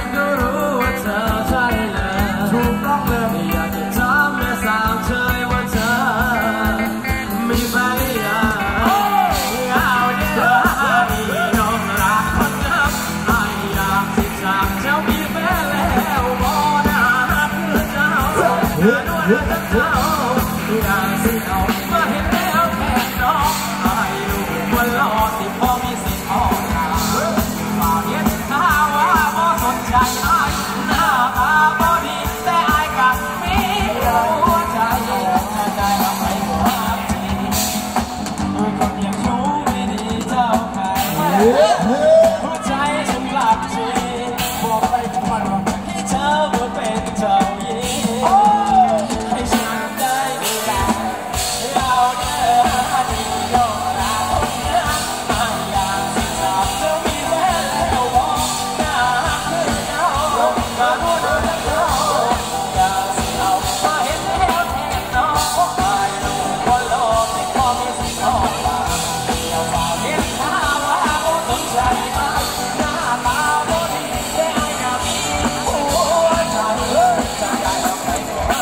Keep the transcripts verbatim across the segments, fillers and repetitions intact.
นก็รู้ว่าเธอใช่เลยถูกต้องเลยอยากจะทำและสาวเธอว่าเธอมีใครอ่ะเอาเดี๋ยวให้ยอมรักคนเดิมให้อยากที่จากเจ้ามีแฟนแล้วบ่น่ารักคือเจ้าเนื้อด้วยเจ้าอยากสิเอามาเห็นแล้วแค่น้องให้ลูกคนหล่อที่พอมีสิทธิ์ออกมาฝากเย็นข้าว่าบ่สนใจไอ้หน้าตาบ่ดีแต่ไอ้กับมีหัวใจใจทำให้หัวใจคนอย่างชู้ไม่ดีเจ้าใครหัวใจฉันกลับชีบอกไปทุกวันว่าให้เธอมาเป็นเจ้าหญิงให้ฉันได้ดูแลเอาเดินดีโยราคนนั้นไม่อยากสิจับเจ้ามีแฟนแล้วบอกน่ารักคือเจ้ามาพูดกับเขาอยากสิเอามาเห็นแล้วแทนน้องให้ลูกคนโลกที่พอมีสิทธิ์ออกมาอย่าฝากเห็นข้าว่าบ่สนใจไอ้หน้าตาบ่ดีแต่ไอ้น่ะมีหัวใจใจได้ทำให้หัว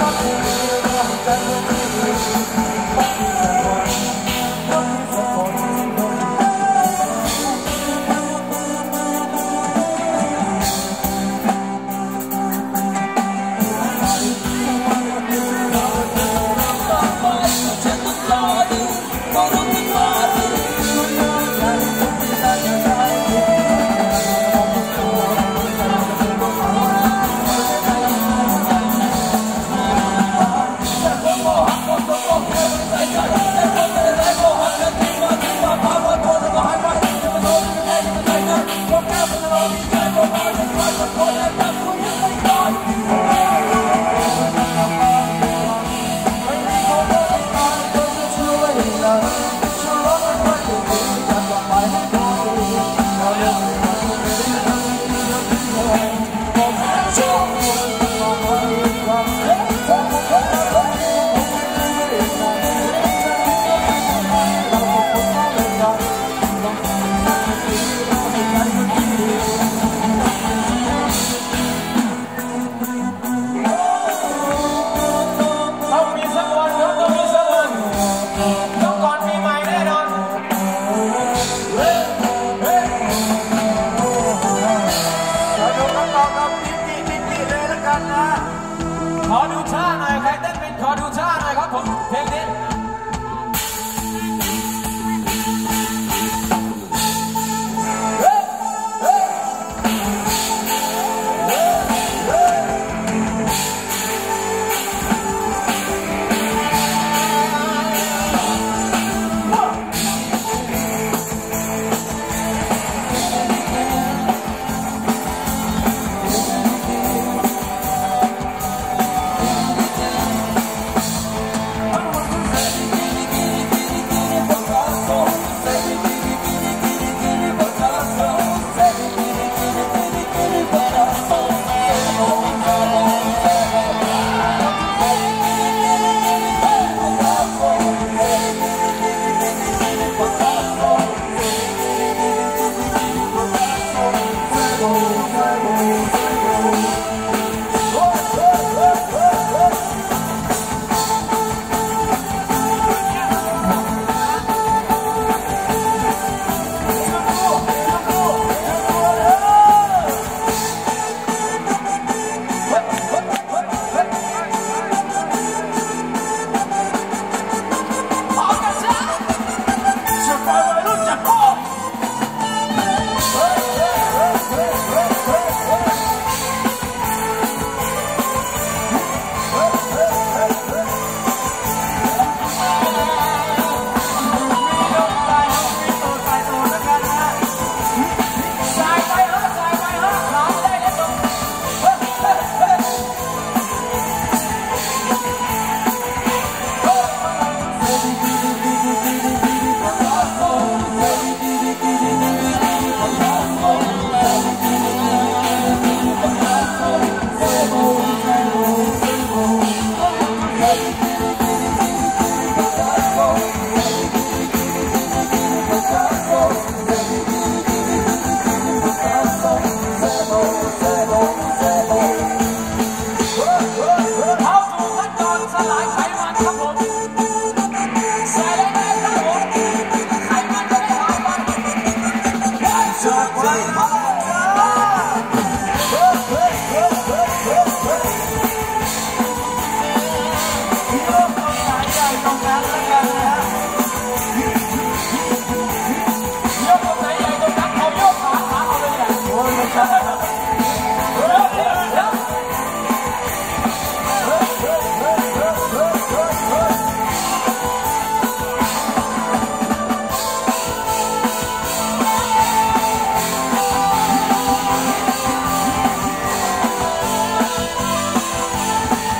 ขอดูท่าหน่อยใครเต้นเป็นขอดูท่าหน่อยครับผมเพลงนี้ Shut up.